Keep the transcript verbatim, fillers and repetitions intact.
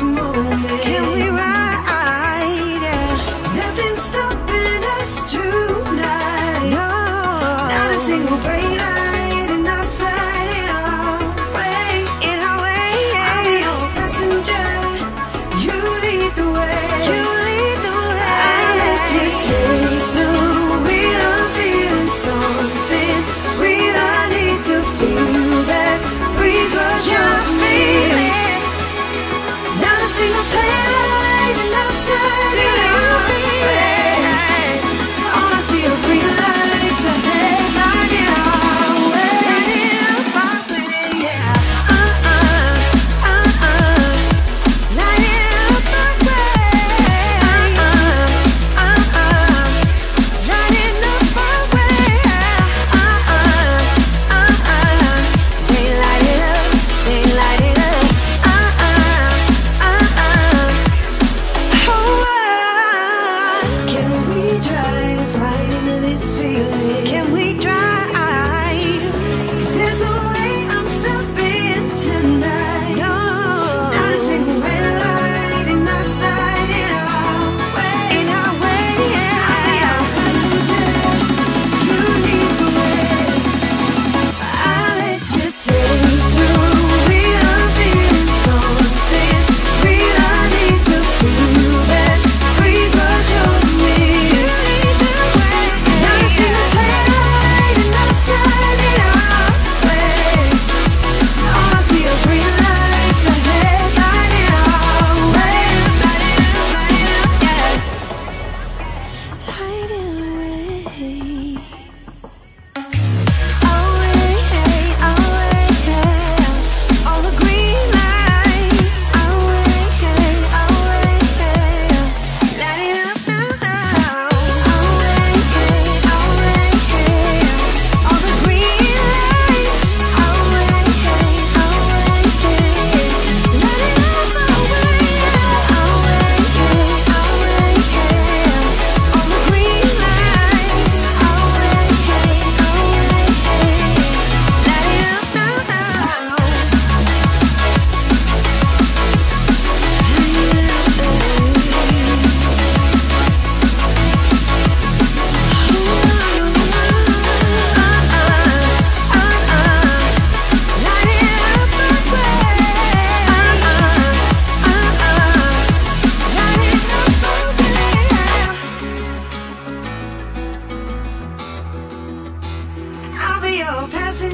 moment. Can we ride? Nothing's stopping us tonight. No, Not a single brake light in our sight, in our way. in our way. I'll be your passenger. You lead the way. You lead the way. I'll let you take the wheel. I'm feeling something real. I need to feel that breeze rush Yeah, up me. feel it. Not a single taillight in our sight, in our way. All I see are green lights ahead, lighting our way. Lighting up our way. Yeah. Uh-uh, uh-uh. Lighting up our way. Uh-uh, uh-uh. Lighting up our way. Uh-uh, uh-uh. They light it up, they light it up. Uh-uh, uh-uh. Oh, Can we drive right into this feeling? can we drive? 'Cause there's no way I'm stopping tonight. No. Not a single red light in our sight, in our way. In our way, I'll be our passenger. You lead the way. I'll let you take the wheel. I'm feeling something real. I need to feel that breeze rush over me. You lead the way. Not a single taillight in our sight, in our way. All I see are green lights ahead, lighting our way. Light it up, light it up, yeah. Light it away. Away, hey, away, hey. All the green lights. Away, hey, away, hey. Light it up now. Away, hey, away, hey. All the green lights. Away, hey, away, hey. Light it up, away, away, hey, away, hey. All the green lights. Away, hey, away, hey. Light it up now. I'll be your passenger.